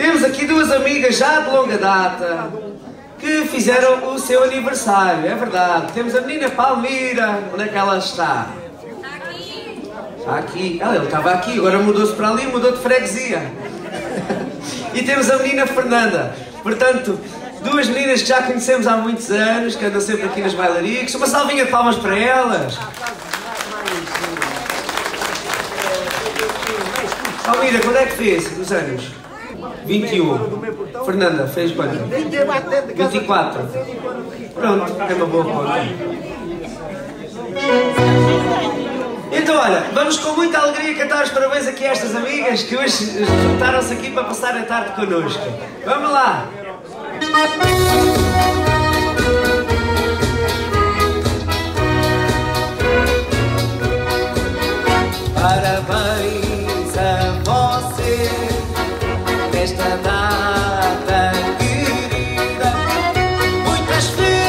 Temos aqui duas amigas já de longa data que fizeram o seu aniversário, é verdade. Temos a menina Palmira, onde é que ela está? Está aqui. Ela estava aqui, agora mudou-se para ali, mudou de freguesia. E temos a menina Fernanda. Portanto, duas meninas que já conhecemos há muitos anos, que andam sempre aqui nas bailaricas. Uma salvinha de palmas para elas. Palmira, quando é que fez os anos? 21. Fernanda, fez quando? 24. Pronto, é uma boa conta. Então, olha, vamos com muita alegria cantar os parabéns aqui a estas amigas que hoje juntaram-se aqui para passar a tarde connosco. Vamos lá! Parabéns a você nesta data querida, muitas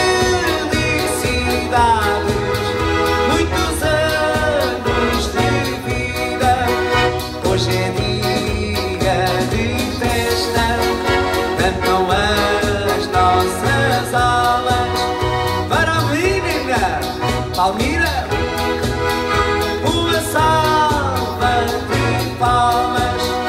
felicidades, muitos anos de vida. Hoje é dia de festa, cantam as nossas alas. Para a menina Palmira, uma salva de palmas.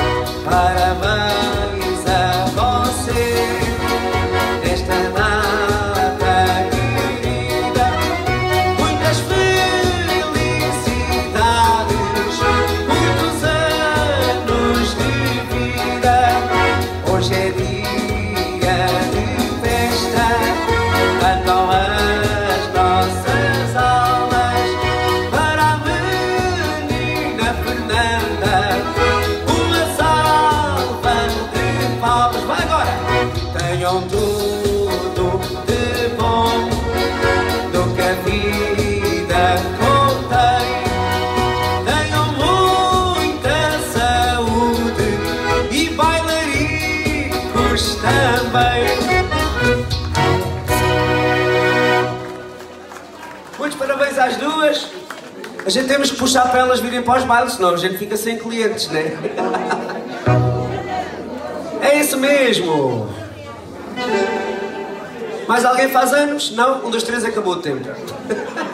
Parabéns a você nesta data querida, muitas felicidades, muitos anos de vida. Hoje é dia de festa, cantam as nossas almas. Para a menina Fernanda, uma salva de palmas. Vai agora! Tenham tudo de bom do que a vida contém. Tenham muita saúde e bailaricos também. Muitos parabéns às duas. A gente temos que puxar para elas virem para os bailes, senão a gente fica sem clientes, né? É isso mesmo! Mais alguém faz anos? Não? 1, 2, 3, acabou o tempo.